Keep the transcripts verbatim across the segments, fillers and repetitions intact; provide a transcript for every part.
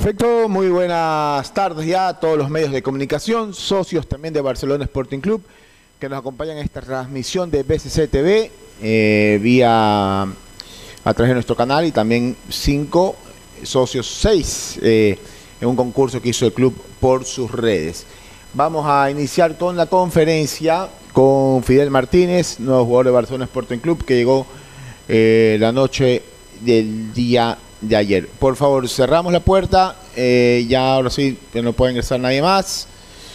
Perfecto, muy buenas tardes ya a todos los medios de comunicación, socios también de Barcelona Sporting Club, que nos acompañan en esta transmisión de B C C T V, eh, vía a través de nuestro canal, y también cinco socios, seis, eh, en un concurso que hizo el club por sus redes. Vamos a iniciar con la conferencia con Fidel Martínez, nuevo jugador de Barcelona Sporting Club, que llegó eh, la noche del día de ayer. Por favor, cerramos la puerta, eh, ya ahora sí no puede ingresar nadie más.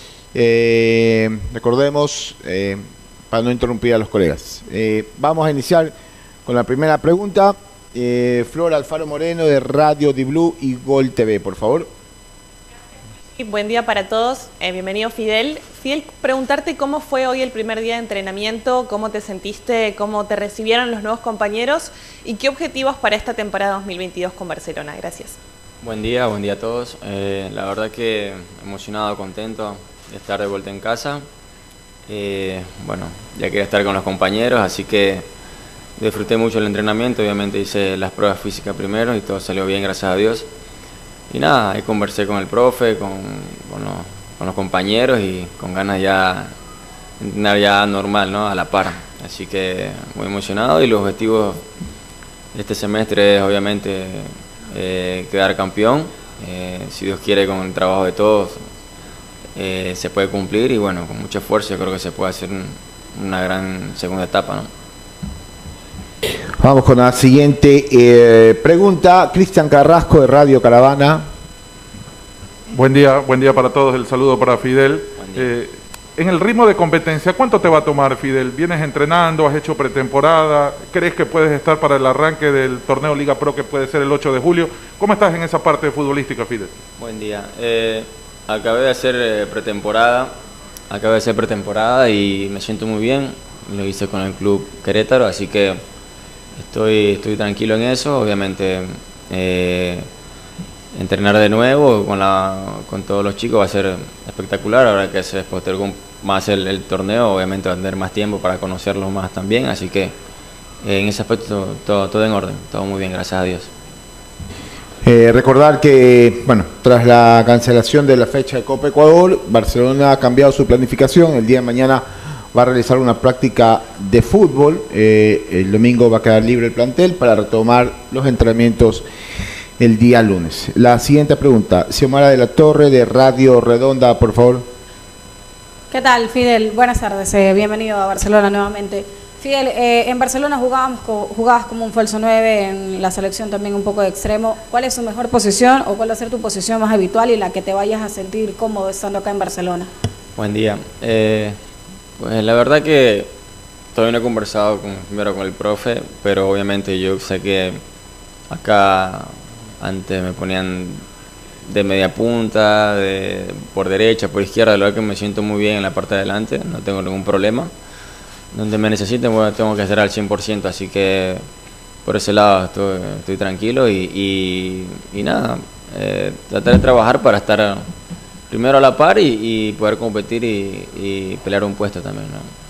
Eh, recordemos, eh, para no interrumpir a los colegas. Eh, vamos a iniciar con la primera pregunta. Eh, Flor Alfaro Moreno, de Radio Di Blue y Gol T V, por favor. Buen día para todos, eh, bienvenido Fidel. Fidel, preguntarte cómo fue hoy el primer día de entrenamiento, cómo te sentiste, cómo te recibieron los nuevos compañeros y qué objetivos para esta temporada dos mil veintidós con Barcelona. Gracias. Buen día, buen día a todos. Eh, la verdad que emocionado, contento de estar de vuelta en casa. Eh, bueno, ya quería estar con los compañeros, así que disfruté mucho el entrenamiento. Obviamente hice las pruebas físicas primero y todo salió bien, gracias a Dios. Y nada, ahí conversé con el profe, con, con, los, con los compañeros y con ganas ya de entrenar ya normal, ¿no? A la par. Así que muy emocionado, y los objetivos de este semestre es obviamente eh, quedar campeón. Eh, si Dios quiere, con el trabajo de todos eh, se puede cumplir, y bueno, con mucho esfuerzo yo creo que se puede hacer un, una gran segunda etapa, ¿no? Vamos con la siguiente eh, pregunta. Cristian Carrasco, de Radio Caravana. Buen día, buen día para todos. El saludo para Fidel. Eh, en el ritmo de competencia, ¿cuánto te va a tomar, Fidel? ¿Vienes entrenando? ¿Has hecho pretemporada? ¿Crees que puedes estar para el arranque del torneo Liga Pro, que puede ser el ocho de julio? ¿Cómo estás en esa parte futbolística, Fidel? Buen día. Eh, acabé de hacer eh, pretemporada. Acabé de hacer pretemporada y me siento muy bien. Lo hice con el club Querétaro, así que Estoy, estoy tranquilo en eso. Obviamente eh, entrenar de nuevo con, la, con todos los chicos va a ser espectacular. Ahora que se postergó más el, el torneo, obviamente va a tener más tiempo para conocerlos más también. Así que eh, en ese aspecto todo, todo en orden, todo muy bien, gracias a Dios. Eh, recordar que, bueno, tras la cancelación de la fecha de Copa Ecuador, Barcelona ha cambiado su planificación. El día de mañana va a realizar una práctica de fútbol. Eh, el domingo va a quedar libre el plantel para retomar los entrenamientos el día lunes. La siguiente pregunta, Xiomara de la Torre, de Radio Redonda, por favor. ¿Qué tal, Fidel? Buenas tardes, eh, bienvenido a Barcelona nuevamente. Fidel, eh, en Barcelona jugábamos co jugabas como un falso nueve, en la selección también un poco de extremo. ¿Cuál es su mejor posición, o cuál va a ser tu posición más habitual y la que te vayas a sentir cómodo estando acá en Barcelona? Buen día. Eh... Pues la verdad que todavía no he conversado con, primero con el profe, pero obviamente yo sé que acá antes me ponían de media punta, de, por derecha, por izquierda. La verdad que me siento muy bien en la parte de adelante, no tengo ningún problema. Donde me necesiten, bueno, tengo que estar al cien por ciento, así que por ese lado estoy, estoy tranquilo y, y, y nada, eh, tratar de trabajar para estar primero a la par y, y poder competir y, y pelear un puesto también,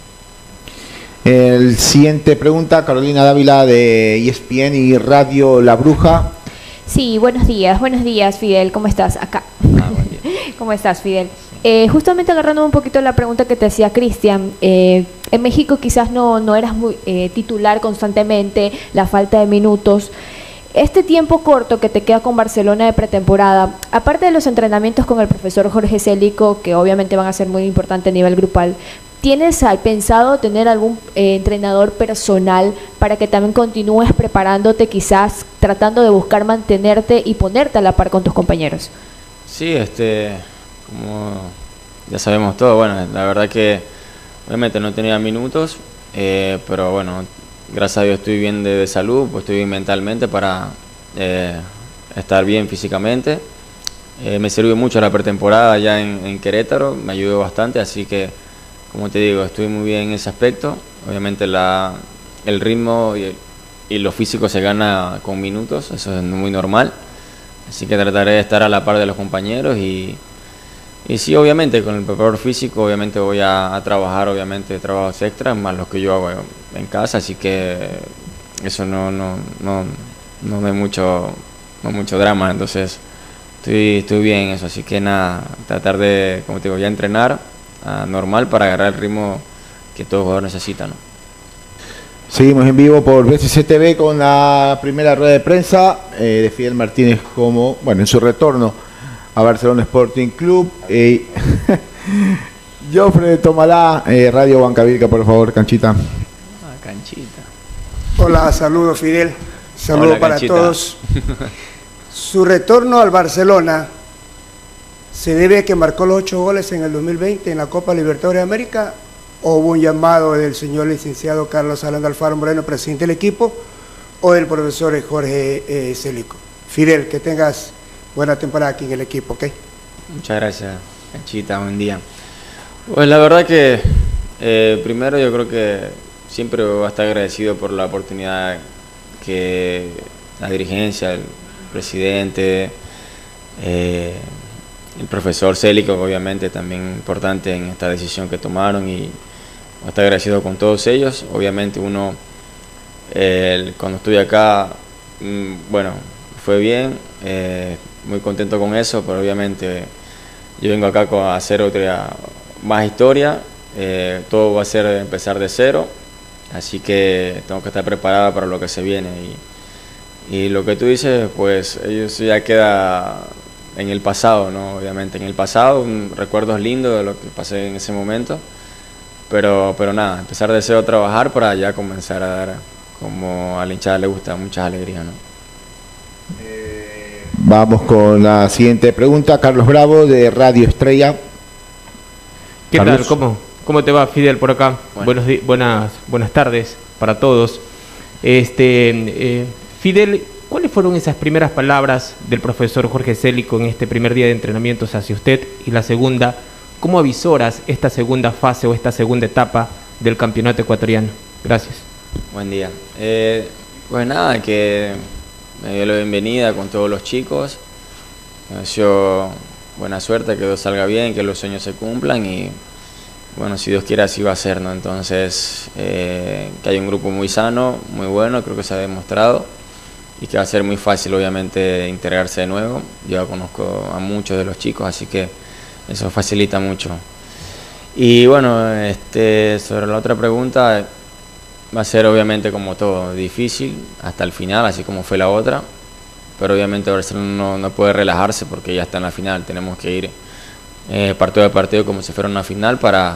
¿no? El siguiente pregunta, Carolina Dávila, de E S P N y Radio La Bruja. Sí, buenos días, buenos días, Fidel, ¿cómo estás? Acá. Ah, buen día. ¿Cómo estás, Fidel? Eh, justamente agarrando un poquito la pregunta que te hacía Cristian, eh, en México quizás no, no eras muy eh, titular constantemente, la falta de minutos. Este tiempo corto que te queda con Barcelona de pretemporada, aparte de los entrenamientos con el profesor Jorge Célico, que obviamente van a ser muy importantes a nivel grupal, ¿tienes pensado tener algún eh, entrenador personal para que también continúes preparándote, quizás tratando de buscar mantenerte y ponerte a la par con tus compañeros? Sí, este, como ya sabemos todo, bueno, la verdad que obviamente no tenía minutos, eh, pero bueno, gracias a Dios estoy bien de, de salud, pues estoy bien mentalmente para eh, estar bien físicamente. Eh, me sirvió mucho la pretemporada allá en, en Querétaro, me ayudó bastante, así que, como te digo, estoy muy bien en ese aspecto. Obviamente la, el ritmo y, y lo físico se gana con minutos, eso es muy normal. Así que trataré de estar a la par de los compañeros y, y sí, obviamente, con el preparador físico, obviamente voy a, a trabajar, obviamente, trabajos extras, más los que yo hago en casa, así que eso no, no, no, no hay mucho, no mucho drama. Entonces, estoy, estoy bien en eso, así que nada, tratar de, como te digo, ya entrenar uh, normal para agarrar el ritmo que todo jugador necesita, ¿no? Seguimos en vivo por B C C T V con la primera rueda de prensa eh, de Fidel Martínez como, bueno, en su retorno a Barcelona Sporting Club. Eh, Jofre Tomalá, eh, Radio Bancavilca, por favor, Canchita. Ah, Canchita. Hola, saludos Fidel, saludos para Canchita. Todos. Su retorno al Barcelona se debe a que marcó los ocho goles en el dos mil veinte en la Copa Libertadores de América, o hubo un llamado del señor licenciado Carlos Alán Alfaro Moreno, presidente del equipo, o del profesor Jorge eh, Célico. Fidel, que tengas buena temporada aquí en el equipo, ¿ok? Muchas gracias, Canchita, buen día. Pues la verdad que eh, primero yo creo que siempre voy a estar agradecido por la oportunidad que la dirigencia, el presidente, eh, el profesor Célico, obviamente también importante en esta decisión que tomaron, y voy a estar agradecido con todos ellos. Obviamente uno, eh, cuando estuve acá, mmm, bueno, fue bien, eh, muy contento con eso, pero obviamente yo vengo acá a hacer otra más historia, eh, todo va a ser empezar de cero, así que tengo que estar preparada para lo que se viene, y, y lo que tú dices, pues eso ya queda en el pasado, ¿no? Obviamente en el pasado, un, recuerdos lindos de lo que pasé en ese momento, pero, pero nada, empezar de cero a trabajar para ya comenzar a dar, como a la hinchada le gusta, muchas alegrías, ¿no? Eh, vamos con la siguiente pregunta, Carlos Bravo de Radio Estrella. ¿Qué Carlos. tal? ¿Cómo, ¿Cómo te va, Fidel, por acá? Bueno. Buenos di- buenas, buenas tardes para todos. Este, eh, Fidel, ¿cuáles fueron esas primeras palabras del profesor Jorge Célico en este primer día de entrenamientos hacia usted? Y la segunda, ¿cómo avisoras esta segunda fase o esta segunda etapa del campeonato ecuatoriano? Gracias. Buen día. Eh, pues nada, que me dio la bienvenida con todos los chicos. Me deseo buena suerte, que todo salga bien, que los sueños se cumplan, y bueno, si Dios quiere así va a ser, ¿no? Entonces, eh, que hay un grupo muy sano, muy bueno, creo que se ha demostrado, y que va a ser muy fácil obviamente integrarse de nuevo. Yo ya conozco a muchos de los chicos, así que eso facilita mucho. Y bueno, este, sobre la otra pregunta, va a ser obviamente como todo, difícil hasta el final, así como fue la otra, pero obviamente Barcelona no, no puede relajarse porque ya está en la final. Tenemos que ir eh, partido a partido como si fuera una final para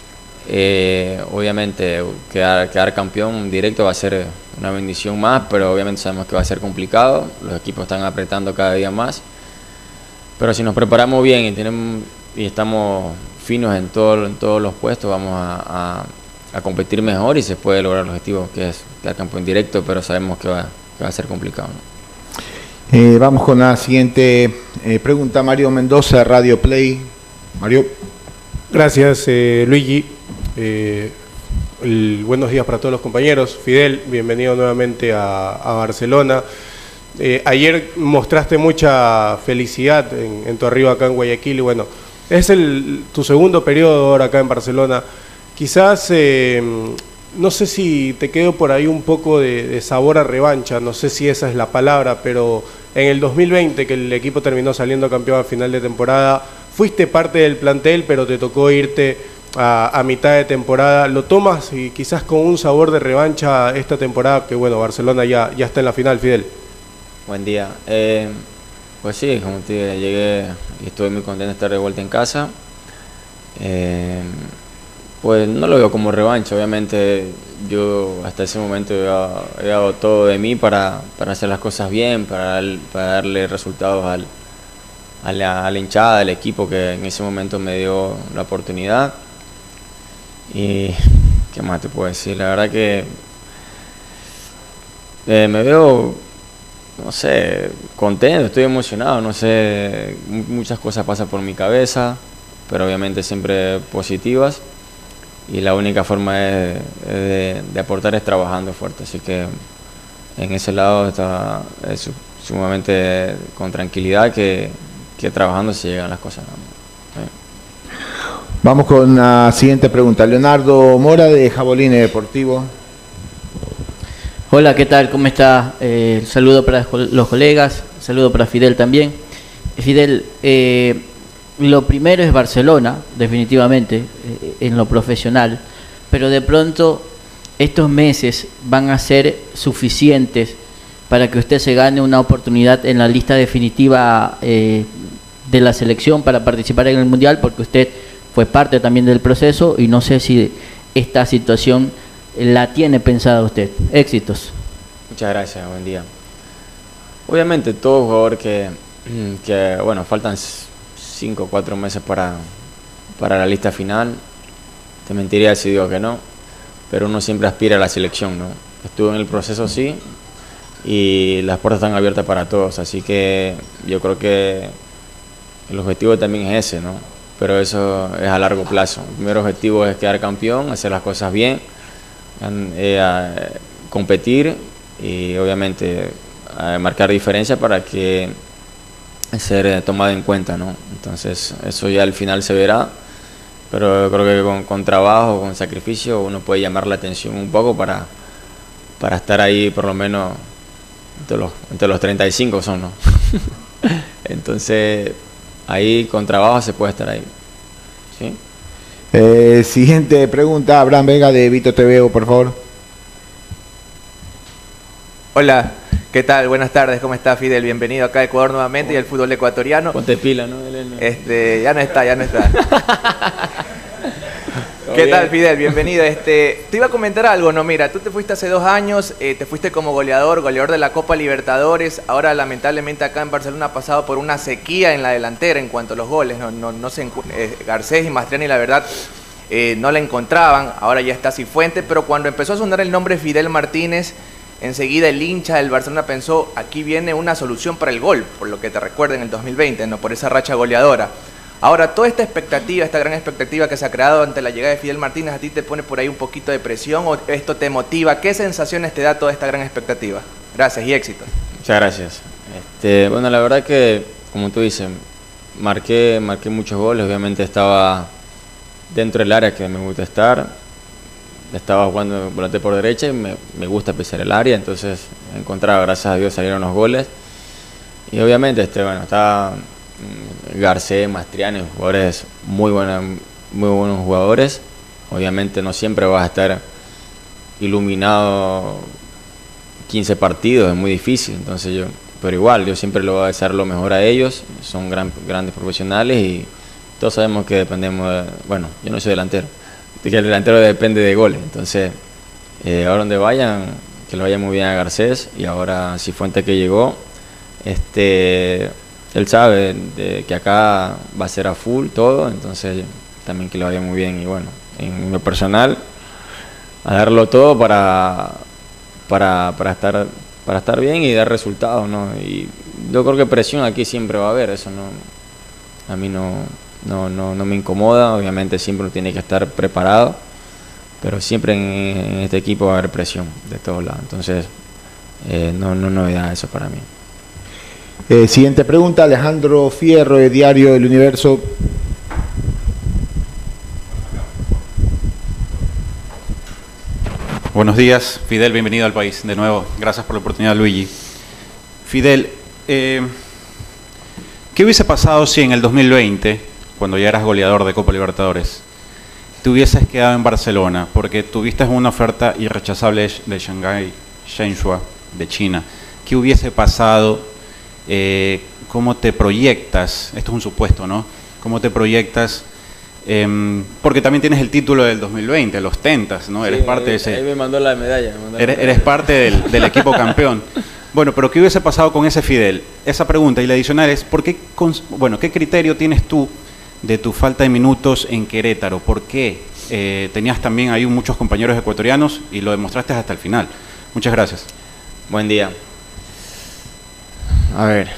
eh, obviamente quedar, quedar campeón directo. Va a ser una bendición más, pero obviamente sabemos que va a ser complicado, los equipos están apretando cada día más, pero si nos preparamos bien y, tenemos, y estamos finos en, todo, en todos los puestos, vamos a, a a competir mejor y se puede lograr el objetivo, que es quedar campeón directo, pero sabemos que va, que va a ser complicado, ¿no? Eh, vamos con la siguiente eh, pregunta, Mario Mendoza, Radio Play. Mario. Gracias, eh, Luigi. Eh, el, buenos días para todos los compañeros. Fidel, bienvenido nuevamente a, a Barcelona. Eh, ayer mostraste mucha felicidad en, en tu arribo acá en Guayaquil, y bueno, es el, tu segundo periodo ahora acá en Barcelona. Quizás, eh, no sé si te quedó por ahí un poco de, de sabor a revancha, no sé si esa es la palabra, pero en el dos mil veinte, que el equipo terminó saliendo campeón a final de temporada, fuiste parte del plantel, pero te tocó irte a, a mitad de temporada. ¿Lo tomas y quizás con un sabor de revancha esta temporada, que bueno, Barcelona ya, ya está en la final, Fidel? Buen día. Eh, pues sí, como te dije, llegué y estoy muy contento de estar de vuelta en casa. Eh, Pues no lo veo como revancha, obviamente yo hasta ese momento he dado, he dado todo de mí para, para hacer las cosas bien, para, para darle resultados al, a, la, a la hinchada, al equipo que en ese momento me dio la oportunidad. Y qué más te puedo decir, la verdad que eh, me veo, no sé, contento, estoy emocionado, no sé, muchas cosas pasan por mi cabeza, pero obviamente siempre positivas. Y la única forma de, de, de aportar es trabajando fuerte, así que en ese lado está es sumamente con tranquilidad que, que trabajando se llegan las cosas. Sí. Vamos con la siguiente pregunta, Leonardo Mora de Jabolín Deportivo. Hola, ¿qué tal? ¿Cómo está? Eh, saludo para los colegas, saludo para Fidel también. Fidel, eh, lo primero es Barcelona, definitivamente, eh, en lo profesional, pero de pronto estos meses van a ser suficientes para que usted se gane una oportunidad en la lista definitiva eh, de la selección para participar en el Mundial, porque usted fue parte también del proceso y no sé si esta situación la tiene pensada usted. Éxitos. Muchas gracias, buen día. Obviamente todo jugador que, que bueno, faltan cinco o cuatro meses para, para la lista final, te mentiría si digo que no, pero uno siempre aspira a la selección, ¿no? Estuve en el proceso, sí, y las puertas están abiertas para todos, así que yo creo que el objetivo también es ese, ¿no? Pero eso es a largo plazo. El primer objetivo es quedar campeón, hacer las cosas bien, eh, competir y obviamente marcar diferencia para que ser tomado en cuenta, ¿no? Entonces eso ya al final se verá, pero yo creo que con, con trabajo, con sacrificio uno puede llamar la atención un poco para, para estar ahí por lo menos entre los, entre los treinta y cinco son, ¿no? Entonces ahí con trabajo se puede estar ahí, ¿sí? Eh, siguiente pregunta, Abraham Vega de Vito T V, por favor. Hola, ¿qué tal? Buenas tardes, ¿cómo está Fidel? Bienvenido acá a Ecuador nuevamente y al fútbol ecuatoriano. Ponte pila, ¿no? Este, ya no está, ya no está. ¿Qué tal, Fidel? Bienvenido. Este, te iba a comentar algo, ¿no? Mira, tú te fuiste hace dos años, eh, te fuiste como goleador, goleador de la Copa Libertadores. Ahora, lamentablemente, acá en Barcelona ha pasado por una sequía en la delantera en cuanto a los goles. No, no, no se, eh, Garcés y Mastriani, la verdad, eh, no la encontraban. Ahora ya está Cifuentes, pero cuando empezó a sonar el nombre Fidel Martínez, enseguida el hincha del Barcelona pensó, aquí viene una solución para el gol, por lo que te recuerda en el dos mil veinte, ¿no? Por esa racha goleadora. Ahora, toda esta expectativa, esta gran expectativa que se ha creado ante la llegada de Fidel Martínez, ¿a ti te pone por ahí un poquito de presión o esto te motiva? ¿Qué sensaciones te da toda esta gran expectativa? Gracias y éxitos. Muchas gracias. Este, bueno, la verdad que, como tú dices, marqué, marqué muchos goles, obviamente estaba dentro del área que me gusta estar, estaba jugando volante por derecha y me, me gusta pisar el área, entonces encontraba, gracias a Dios salieron los goles y obviamente este, bueno, estaba Garcés, Mastriani, jugadores muy buenos, muy buenos jugadores. Obviamente no siempre vas a estar iluminado quince partidos, es muy difícil, entonces yo, pero igual, yo siempre le voy a desear lo mejor a ellos, son gran, grandes profesionales y todos sabemos que dependemos de, bueno, yo no soy delantero, de que el delantero depende de goles, entonces eh, ahora donde vayan, que lo vaya muy bien a Garcés y ahora Cifuentes que llegó, este... él sabe de que acá va a ser a full todo, entonces también que le vaya muy bien y bueno, en lo personal a darlo todo para para, para estar para estar bien y dar resultados, ¿no? Y yo creo que presión aquí siempre va a haber, eso no a mí no no no, no me incomoda, obviamente siempre uno tiene que estar preparado, pero siempre en, en este equipo va a haber presión de todos lados, entonces eh, no no novedad eso para mí. Eh, siguiente pregunta, Alejandro Fierro, de Diario El Universo. Buenos días, Fidel, bienvenido al país de nuevo. Gracias por la oportunidad, Luigi. Fidel, eh, ¿qué hubiese pasado si en el dos mil veinte, cuando ya eras goleador de Copa Libertadores, te hubieses quedado en Barcelona? Porque tuviste una oferta irrechazable de Shanghai Shenhua, de China. ¿Qué hubiese pasado? Eh, ¿Cómo te proyectas? Esto es un supuesto, ¿no? ¿Cómo te proyectas? Eh, porque también tienes el título del dos mil veinte, los Tentas, ¿no? Sí, eres parte ahí, de ese... Ahí me mandó la medalla. Me mandó eres, la medalla. eres parte del, del equipo campeón. Bueno, pero ¿qué hubiese pasado con ese Fidel? Esa pregunta. Y la adicional es, ¿por qué, bueno, ¿qué criterio tienes tú de tu falta de minutos en Querétaro? ¿Por qué? Eh, tenías también ahí muchos compañeros ecuatorianos y lo demostraste hasta el final. Muchas gracias. Buen día. A ver,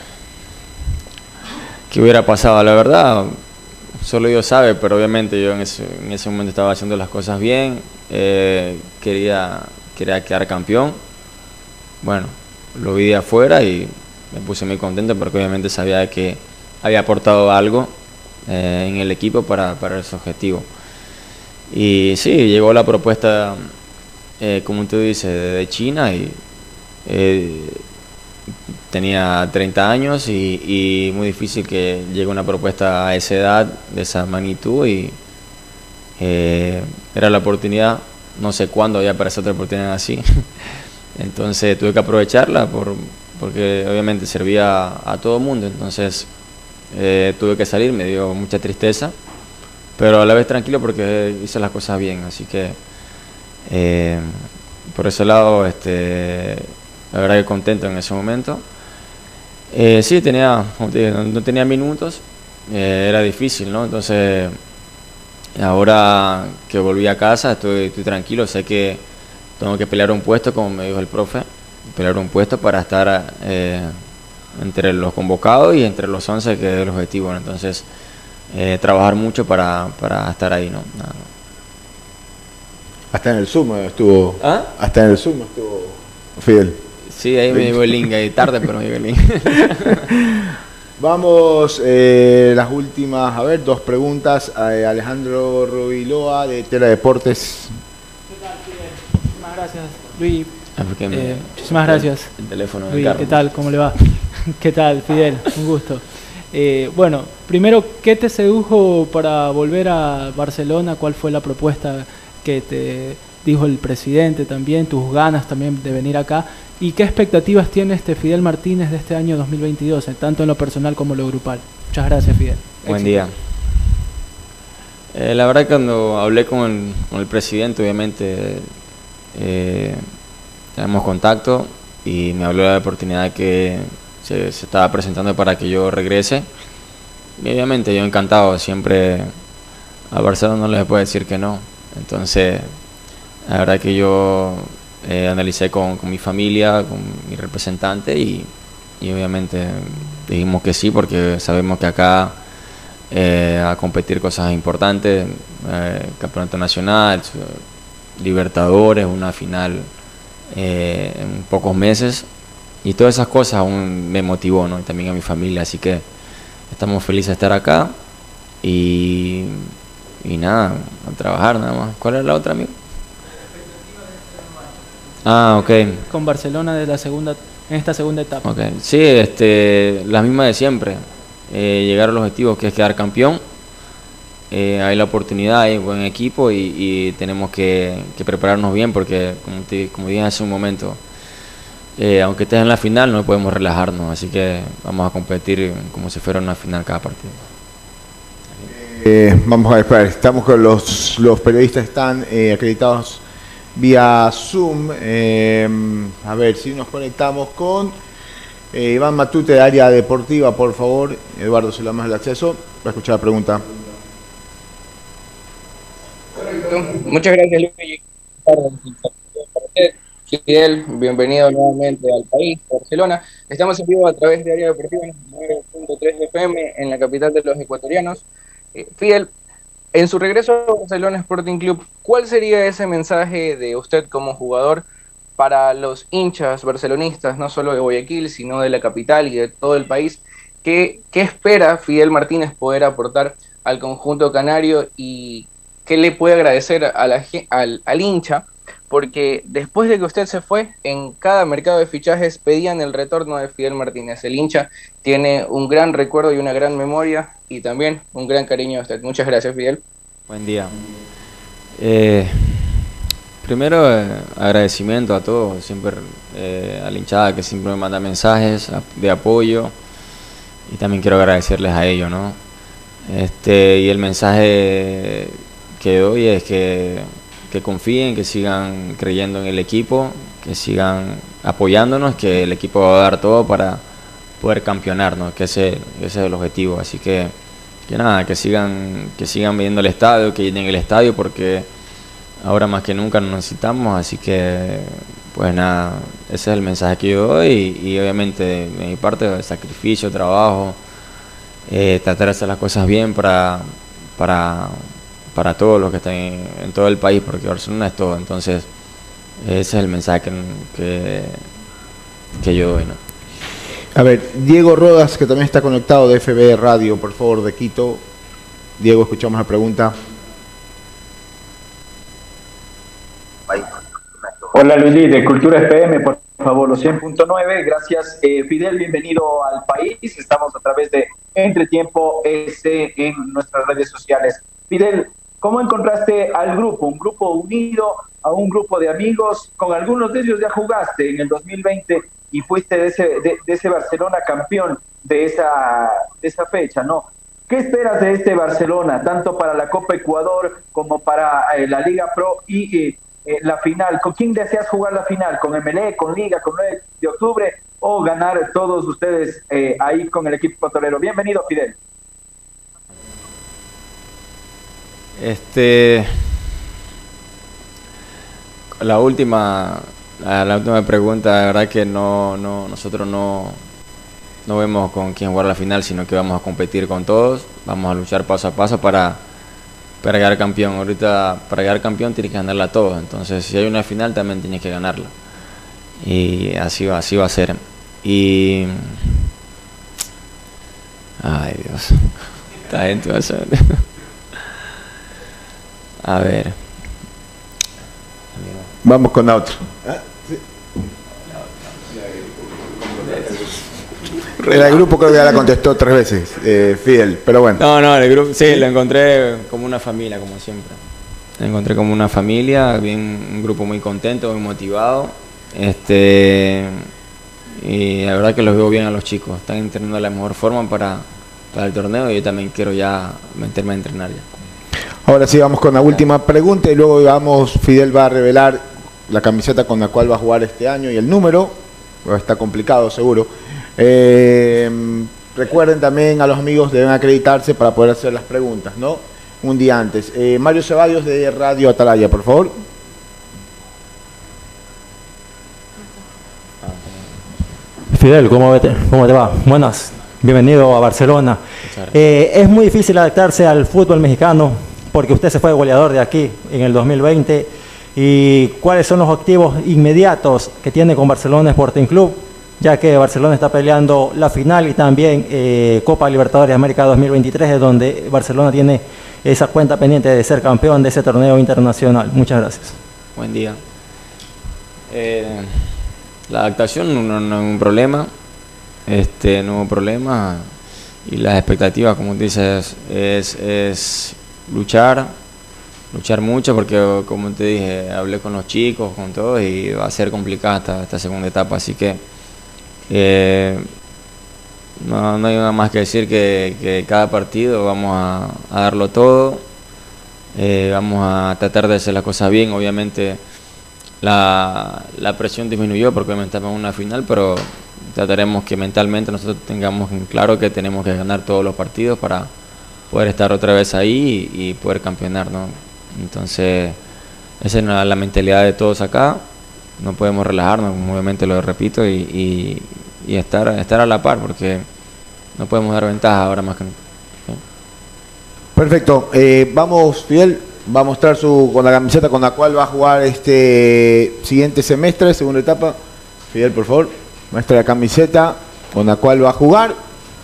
¿qué hubiera pasado? La verdad, solo Dios sabe, pero obviamente yo en ese, en ese momento estaba haciendo las cosas bien, eh, quería, quería quedar campeón. Bueno, lo vi de afuera y me puse muy contento porque obviamente sabía que había aportado algo eh, en el equipo para, para ese objetivo. Y sí, llegó la propuesta, eh, como tú dices, de, de China y... Eh, tenía treinta años y, y muy difícil que llegue una propuesta a esa edad, de esa magnitud, y eh, era la oportunidad, no sé cuándo había aparecido otra oportunidad así, entonces tuve que aprovecharla por, porque obviamente servía a, a todo el mundo, entonces eh, tuve que salir, me dio mucha tristeza, pero a la vez tranquilo porque hice las cosas bien, así que eh, por ese lado, este, la verdad que contento en ese momento. Eh, sí, tenía, como te dije, no, no tenía minutos, eh, era difícil, ¿no? Entonces, ahora que volví a casa, estoy, estoy tranquilo, sé que tengo que pelear un puesto, como me dijo el profe, pelear un puesto para estar eh, entre los convocados y entre los once, que es el objetivo, ¿no? Entonces, eh, trabajar mucho para, para estar ahí, ¿no? Nada. Hasta en el Zoom estuvo. ¿Ah? Hasta en el Zoom estuvo Fidel. Sí, ahí me llegó el link, ahí tarde, pero me llegó el link. Vamos, eh, las últimas, a ver, dos preguntas. Eh, Alejandro Rubiloa, de Tela Deportes. ¿Qué tal, Fidel? Muchísimas gracias, Luis. Ah, porque me- Eh, muchísimas gracias. El teléfono del Luis, carro. ¿qué tal? ¿Cómo le va? ¿Qué tal, Fidel? Un gusto. Eh, bueno, primero, ¿qué te sedujo para volver a Barcelona? ¿Cuál fue la propuesta que te dijo el presidente también? ¿Tus ganas también de venir acá? ¿Y qué expectativas tiene este Fidel Martínez de este año dos mil veintidós, eh, tanto en lo personal como en lo grupal? Muchas gracias, Fidel. Buen Éxitos. día. Eh, la verdad, cuando hablé con el, con el presidente, obviamente eh, tenemos contacto y me habló de la oportunidad que se, se estaba presentando para que yo regrese. Y obviamente yo encantado, siempre a Barcelona no les puedo decir que no. Entonces, la verdad que yo eh, analicé con, con mi familia, con mi representante y, y obviamente dijimos que sí, porque sabemos que acá eh, a competir cosas importantes, eh, campeonato nacional, Libertadores, una final eh, en pocos meses, y todas esas cosas aún me motivó, ¿no? Y también a mi familia, así que estamos felices de estar acá y, y nada, a trabajar nada más. ¿Cuál era la otra, amigo? Ah, ok. Con Barcelona de la segunda, en esta segunda etapa. Ok, sí, este, la misma de siempre, eh, llegar al objetivo que es quedar campeón. Eh, hay la oportunidad, hay un buen equipo y, y tenemos que, que prepararnos bien porque, como, te, como dije hace un momento, eh, aunque estés en la final no podemos relajarnos, así que vamos a competir como si fuera una final cada partido. Eh, vamos a ver, espera, estamos con los, los periodistas, están eh, acreditados vía Zoom. Eh, a ver si nos conectamos con eh, Iván Matute de Área Deportiva, por favor. Eduardo, se le damos el acceso para escuchar la pregunta. Muchas gracias, Luis. Fidel, bienvenido nuevamente al país, Barcelona. Estamos en vivo a través de Área Deportiva nueve punto tres F M en la capital de los ecuatorianos. Eh, Fidel, en su regreso a Barcelona Sporting Club, ¿cuál sería ese mensaje de usted como jugador para los hinchas barcelonistas, no solo de Guayaquil, sino de la capital y de todo el país? ¿Qué, qué espera Fidel Martínez poder aportar al conjunto canario y qué le puede agradecer a la, al, al hincha? Porque después de que usted se fue, en cada mercado de fichajes pedían el retorno de Fidel Martínez. El hincha tiene un gran recuerdo y una gran memoria y también un gran cariño a usted. Muchas gracias, Fidel. Buen día. Eh, primero, eh, agradecimiento a todos, siempre eh, a la hinchada que siempre me manda mensajes de apoyo y también quiero agradecerles a ellos, ¿no? Este, y el mensaje que doy es que que confíen, que sigan creyendo en el equipo, que sigan apoyándonos, que el equipo va a dar todo para poder campeonarnos, que ese, ese es el objetivo. Así que, que nada, que sigan, que sigan viendo el estadio, que llenen el estadio, porque ahora más que nunca nos necesitamos. Así que, pues nada, ese es el mensaje que yo doy y, y obviamente de, de mi parte, sacrificio, trabajo, eh, tratar de hacer las cosas bien para... para para todos los que están en, en todo el país, porque Barcelona es todo. Entonces ese es el mensaje que, que, que yo doy, ¿no? A ver, Diego Rodas, que también está conectado de F B Radio, por favor, de Quito. Diego, escuchamos la pregunta. Hola Luigi, de Cultura F M, por favor, los cien punto nueve. Gracias, eh, Fidel, bienvenido al país. Estamos a través de Entretiempo S en nuestras redes sociales. Fidel, ¿cómo encontraste al grupo? Un grupo unido, a un grupo de amigos. Con algunos de ellos ya jugaste en el dos mil veinte y fuiste de ese, de, de ese Barcelona campeón de esa, de esa fecha, ¿no? ¿Qué esperas de este Barcelona, tanto para la Copa Ecuador como para eh, la Liga Pro y eh, eh, la final? ¿Con quién deseas jugar la final? ¿Con M L E, con Liga, con nueve de octubre o ganar todos ustedes eh, ahí con el equipo torero? Bienvenido, Fidel. Este, la última, la, la última pregunta, la verdad que no, no, nosotros no, no vemos con quién jugar la final, sino que vamos a competir con todos, vamos a luchar paso a paso para, para llegar campeón. Ahorita, para llegar campeón tienes que ganarla a todos, entonces si hay una final también tienes que ganarla, y así va, así va a ser. Y ay Dios, está dentro de eso. A ver. Vamos con otro. El grupo creo que ya la contestó tres veces, eh, Fidel, pero bueno. No, no, el grupo, sí, lo encontré como una familia, como siempre. Lo encontré como una familia, bien, un grupo muy contento, muy motivado. Este, y la verdad que los veo bien a los chicos. Están entrenando de la mejor forma para, para el torneo, y yo también quiero ya meterme a entrenar ya. Ahora sí, vamos con la última pregunta y luego vamos, Fidel va a revelar la camiseta con la cual va a jugar este año y el número, está complicado seguro. Eh, recuerden también a los amigos, deben acreditarse para poder hacer las preguntas, ¿no? Un día antes. Eh, Mario Ceballos de Radio Atalaya, por favor. Fidel, ¿cómo te, cómo te va? Buenas, bienvenido a Barcelona. Eh, es muy difícil adaptarse al fútbol mexicano porque usted se fue goleador de aquí en el dos mil veinte. ¿Y cuáles son los objetivos inmediatos que tiene con Barcelona Sporting Club? Ya que Barcelona está peleando la final y también eh, Copa Libertadores de América dos mil veintitrés, es donde Barcelona tiene esa cuenta pendiente de ser campeón de ese torneo internacional. Muchas gracias. Buen día. Eh, la adaptación no, no es un problema, este, no es un problema, y las expectativas, como dices, es, es luchar, luchar mucho, porque como te dije, hablé con los chicos, con todos, y va a ser complicada esta, esta segunda etapa, así que eh, no, no hay nada más que decir que, que cada partido vamos a, a darlo todo, eh, vamos a tratar de hacer las cosas bien. Obviamente la, la presión disminuyó porque obviamente estamos en una final, pero trataremos que mentalmente nosotros tengamos en claro que tenemos que ganar todos los partidos para poder estar otra vez ahí y, y poder campeonar, ¿no? Entonces esa es la, la mentalidad de todos acá. No podemos relajarnos, obviamente lo repito, y, y, y estar, estar a la par, porque no podemos dar ventaja ahora más que nunca. ¿Sí? Perfecto. Eh, vamos, Fidel, va a mostrar su, con la camiseta con la cual va a jugar este siguiente semestre, segunda etapa. Fidel, por favor, muestra la camiseta con la cual va a jugar.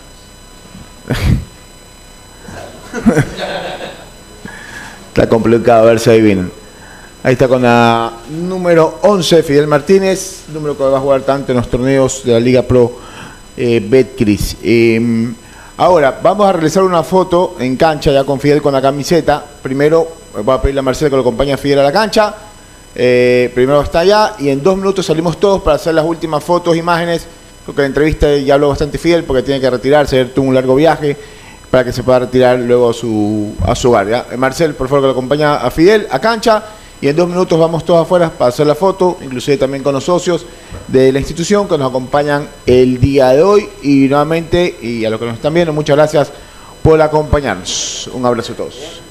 Está complicado, a ver si adivinan. Ahí está con la número once, Fidel Martínez, número que va a jugar tanto en los torneos de la Liga Pro eh, Betcris. Eh, ahora, vamos a realizar una foto en cancha ya con Fidel con la camiseta. Primero, voy a pedirle a Marcelo que lo acompañe a Fidel a la cancha. Eh, primero está allá y en dos minutos salimos todos para hacer las últimas fotos, imágenes. Creo que la entrevista ya habló bastante Fidel porque tiene que retirarse, tuvo un largo viaje para que se pueda retirar luego a su, a su hogar. ¿Ya? Marcel, por favor, que lo acompaña a Fidel a cancha. Y en dos minutos vamos todos afuera para hacer la foto, inclusive también con los socios de la institución que nos acompañan el día de hoy. Y nuevamente, y a los que nos están viendo, muchas gracias por acompañarnos. Un abrazo a todos.